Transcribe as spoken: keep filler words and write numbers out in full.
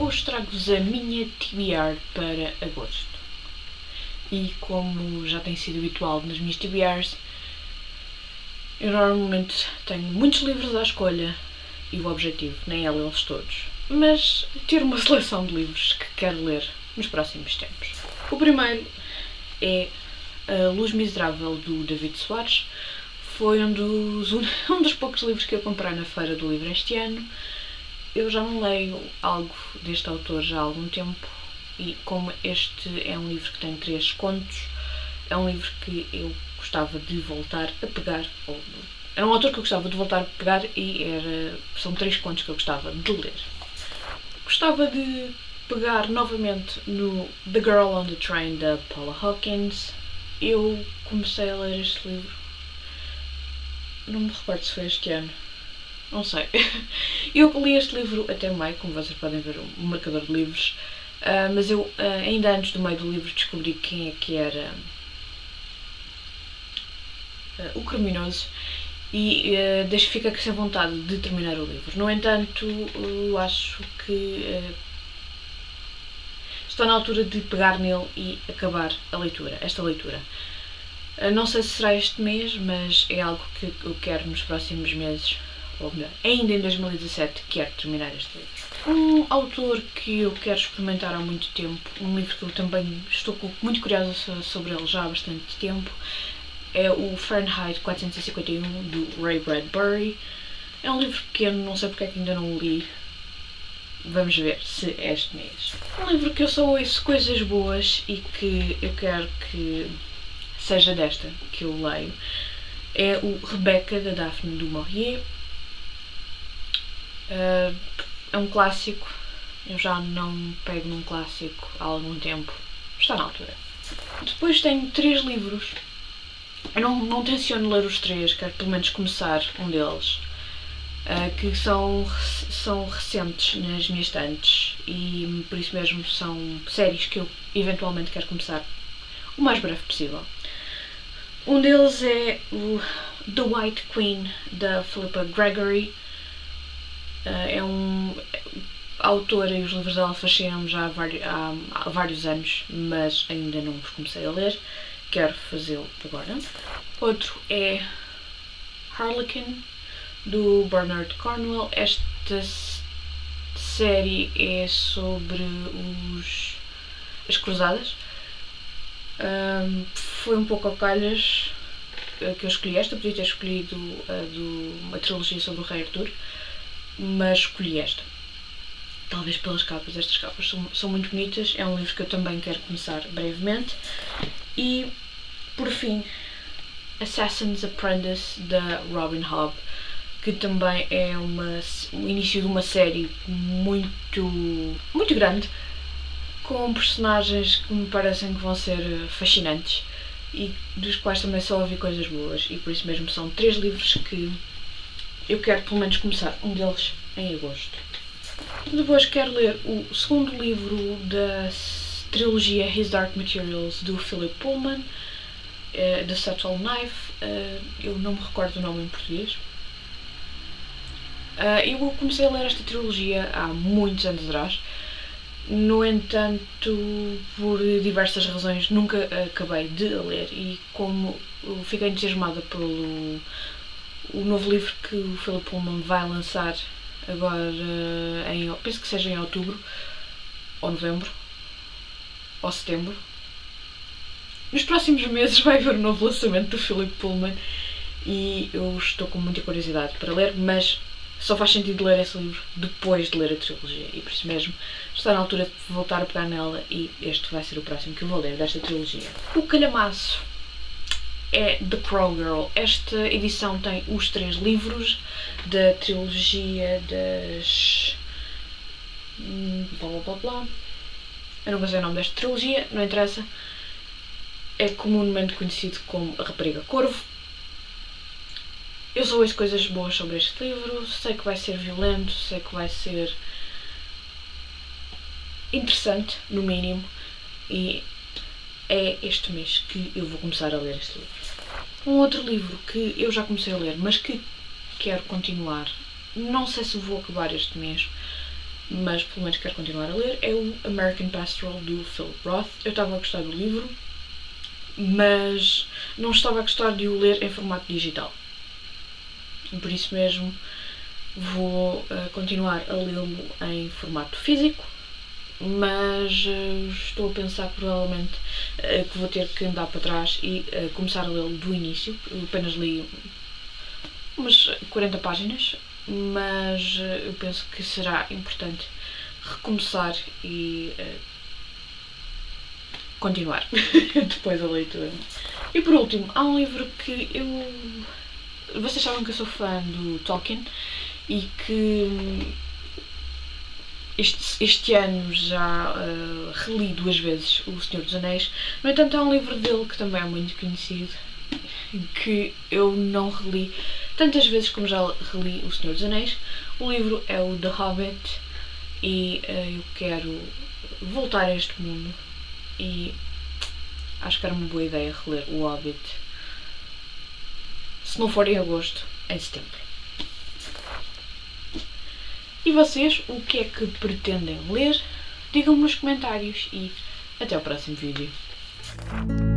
hoje trago-vos a minha T B R para agosto. E como já tem sido habitual nas minhas T B Rs, eu normalmente tenho muitos livros à escolha e o objetivo nem é lê-los todos, mas ter uma seleção de livros que quero ler nos próximos tempos. O primeiro é A Luz Miserável, do David Soares. Foi um dos, um dos poucos livros que eu comprei na Feira do Livro este ano. Eu já não leio algo deste autor já há algum tempo e como este é um livro que tem três contos, é um livro que eu gostava de voltar a pegar. Ou, era um autor que eu gostava de voltar a pegar e era, são três contos que eu gostava de ler. Gostava de pegar novamente no The Girl on the Train, da Paula Hawkins. Eu comecei a ler este livro, não me recordo se foi este ano. Não sei. Eu li este livro até meio, como vocês podem ver, um marcador de livros, uh, mas eu, uh, ainda antes do meio do livro, descobri quem é que era uh, o criminoso e uh, deixo fica sem vontade de terminar o livro. No entanto, eu acho que uh, estou na altura de pegar nele e acabar a leitura, esta leitura. Uh, não sei se será este mês, mas é algo que eu quero nos próximos meses. Ou melhor, ainda em dois mil e dezassete quero terminar este livro. Um autor que eu quero experimentar há muito tempo, um livro que eu também estou muito curiosa sobre ele já há bastante tempo, é o Fahrenheit quatrocentos e cinquenta e um, do Ray Bradbury. É um livro pequeno, não sei porque é que ainda não o li. Vamos ver se é este mês. Um livro que eu só ouço coisas boas e que eu quero que seja desta que eu leio é o Rebecca, da Daphne du Maurier. Uh, é um clássico, eu já não pego num clássico há algum tempo, está na altura. Depois tenho três livros, eu não, não tenciono ler os três, quero pelo menos começar um deles, uh, que são, são recentes nas minhas estantes e por isso mesmo são séries que eu eventualmente quero começar o mais breve possível. Um deles é o The White Queen, da Philippa Gregory. Uh, é um a autora e os livros dela fascinam-me já há vários, há, há vários anos, mas ainda não os comecei a ler, quero fazê-lo agora. Outro é Harlequin, do Bernard Cornwell. Esta série é sobre os, as cruzadas. Um, foi um pouco a calhas que eu escolhi esta, podia ter escolhido a, do, uma trilogia sobre o Rei Arthur, mas escolhi esta. Talvez pelas capas, estas capas são, são muito bonitas, é um livro que eu também quero começar brevemente. E, por fim, Assassin's Apprentice, da Robin Hobb, que também é uma, o início de uma série muito, muito grande, com personagens que me parecem que vão ser fascinantes e dos quais também só ouvi coisas boas, e por isso mesmo são três livros que eu quero pelo menos começar um deles em agosto. Depois quero ler o segundo livro da trilogia His Dark Materials, do Philip Pullman, uh, The Subtle Knife. Uh, eu não me recordo o nome em português. Uh, eu comecei a ler esta trilogia há muitos anos atrás. No entanto, por diversas razões, nunca acabei de ler e como fiquei entusiasmada pelo o novo livro que o Philip Pullman vai lançar agora, em, penso que seja em outubro, ou novembro, ou setembro. Nos próximos meses vai haver um novo lançamento do Philip Pullman e eu estou com muita curiosidade para ler, mas só faz sentido ler esse livro depois de ler a trilogia e por isso mesmo está na altura de voltar a pegar nela e este vai ser o próximo que eu vou ler desta trilogia. O calhamaço é The Crow Girl. Esta edição tem os três livros da trilogia das... blá blá blá blá. Eu não sei o nome desta trilogia, não interessa. É comumente conhecido como A Rapariga Corvo. Eu só ouço coisas boas sobre este livro, sei que vai ser violento, sei que vai ser interessante, no mínimo, e é este mês que eu vou começar a ler este livro. Um outro livro que eu já comecei a ler, mas que quero continuar, não sei se vou acabar este mês, mas pelo menos quero continuar a ler, é o American Pastoral do Philip Roth. Eu estava a gostar do livro, mas não estava a gostar de o ler em formato digital. Por isso mesmo vou uh, continuar a lê-lo em formato físico, mas uh, estou a pensar provavelmente uh, que vou ter que andar para trás e uh, começar a lê-lo do início. Eu apenas li umas quarenta páginas, mas uh, eu penso que será importante recomeçar e uh, continuar depois a leitura. E por último, há um livro que eu... Vocês sabem que eu sou fã do Tolkien e que este, este ano já uh, reli duas vezes O Senhor dos Anéis. No entanto, há um livro dele que também é muito conhecido, que eu não reli tantas vezes como já reli O Senhor dos Anéis. O livro é o The Hobbit e uh, eu quero voltar a este mundo e acho que era uma boa ideia reler o Hobbit. Se não for em agosto, em setembro. E vocês, o que é que pretendem ler? Digam-me nos comentários e até ao próximo vídeo.